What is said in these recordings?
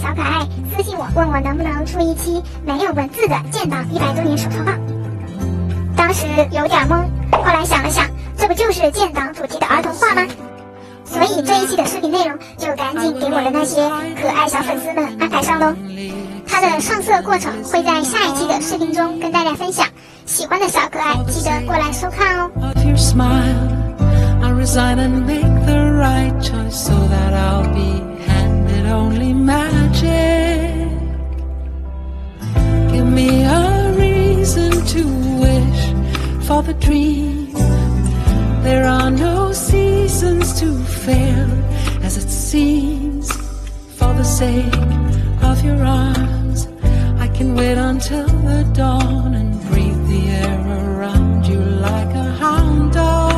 小可爱私信我，问我能不能出一期没有文字的建党100周年手抄报。当时有点懵，后来想了想，这不就是建党主题的儿童画吗？所以这一期的视频内容就赶紧给我的那些可爱小粉丝们安排上喽。它的上色过程会在下一期的视频中跟大家分享，喜欢的小可爱记得过来收看哦。 I resign and make the right choice so that I'll be handed only magic. Give me a reason to wish for the dream. There are no seasons to fail as it seems. For the sake of your arms, I can wait until the dawn and breathe the air around you like a hound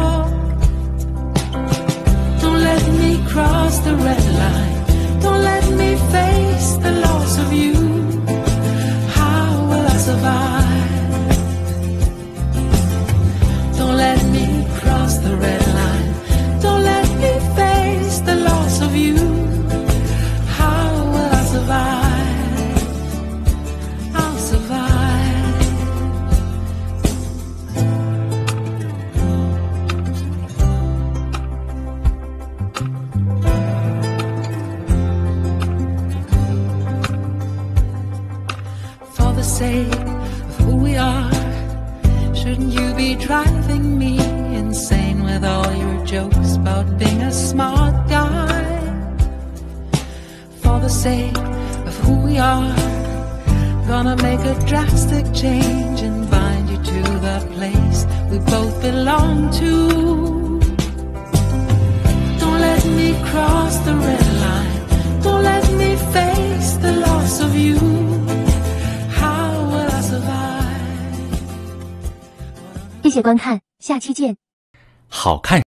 dog.Don't let me cross the red line. Don't let me face the loss of you. How will I survive? Don't let me cross the red line. Don't let me face the loss of you. How will I survive? I'll survive.For the sake of who we are, shouldn't you be driving me insane with all your jokes about being a smart guy? For the sake of who we are, gonna make a drastic change and bind you to the place we both belong to. Don't let me cross the red line. Don't let me face the loss of you. 谢谢观看，下期见。 好看。